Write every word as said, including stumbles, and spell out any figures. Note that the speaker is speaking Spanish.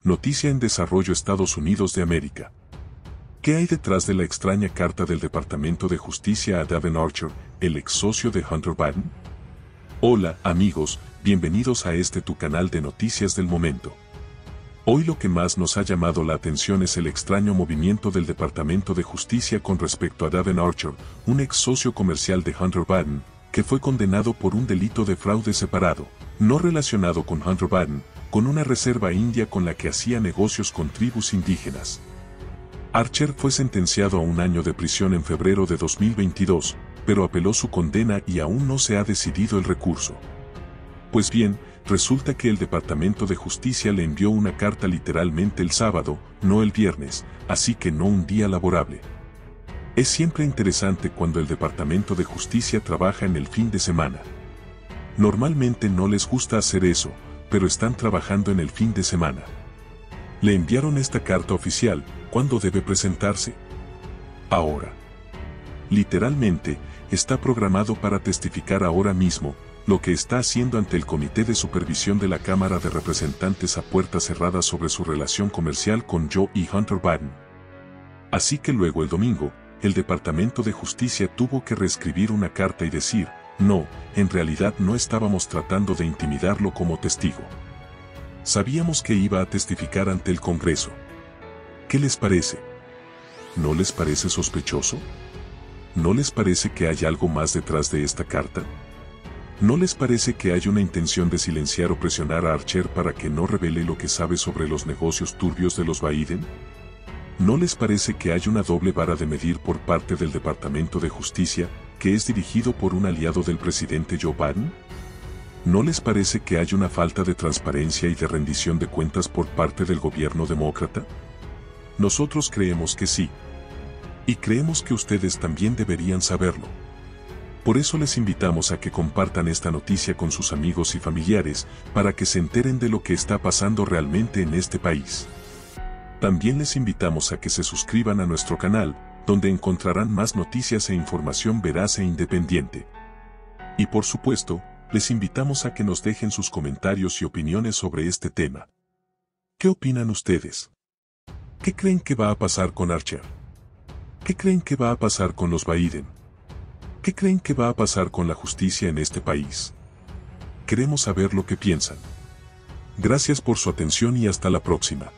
Noticia en desarrollo Estados Unidos de América. ¿Qué hay detrás de la extraña carta del Departamento de Justicia a Devon Archer, el ex socio de Hunter Biden? Hola, amigos, bienvenidos a este tu canal de noticias del momento. Hoy lo que más nos ha llamado la atención es el extraño movimiento del Departamento de Justicia con respecto a Devon Archer, un ex socio comercial de Hunter Biden, que fue condenado por un delito de fraude separado, no relacionado con Hunter Biden, con una reserva india con la que hacía negocios con tribus indígenas. Archer fue sentenciado a un año de prisión en febrero de dos mil veintidós, pero apeló su condena y aún no se ha decidido el recurso. Pues bien, resulta que el Departamento de Justicia le envió una carta literalmente el sábado, no el viernes, así que no un día laborable. Es siempre interesante cuando el Departamento de Justicia trabaja en el fin de semana. Normalmente no les gusta hacer eso, pero están trabajando en el fin de semana. Le enviaron esta carta oficial. ¿Cuándo debe presentarse? Ahora. Literalmente, está programado para testificar ahora mismo, lo que está haciendo ante el Comité de Supervisión de la Cámara de Representantes a puertas cerradas sobre su relación comercial con Joe y Hunter Biden. Así que luego el domingo, el Departamento de Justicia tuvo que reescribir una carta y decir, no, en realidad no estábamos tratando de intimidarlo como testigo. Sabíamos que iba a testificar ante el Congreso. ¿Qué les parece? ¿No les parece sospechoso? ¿No les parece que hay algo más detrás de esta carta? ¿No les parece que hay una intención de silenciar o presionar a Archer para que no revele lo que sabe sobre los negocios turbios de los Biden? ¿No les parece que hay una doble vara de medir por parte del Departamento de Justicia, que es dirigido por un aliado del presidente Joe Biden? ¿No les parece que hay una falta de transparencia y de rendición de cuentas por parte del gobierno demócrata? Nosotros creemos que sí. Y creemos que ustedes también deberían saberlo. Por eso les invitamos a que compartan esta noticia con sus amigos y familiares, para que se enteren de lo que está pasando realmente en este país. También les invitamos a que se suscriban a nuestro canal, donde encontrarán más noticias e información veraz e independiente. Y por supuesto, les invitamos a que nos dejen sus comentarios y opiniones sobre este tema. ¿Qué opinan ustedes? ¿Qué creen que va a pasar con Archer? ¿Qué creen que va a pasar con los Biden? ¿Qué creen que va a pasar con la justicia en este país? Queremos saber lo que piensan. Gracias por su atención y hasta la próxima.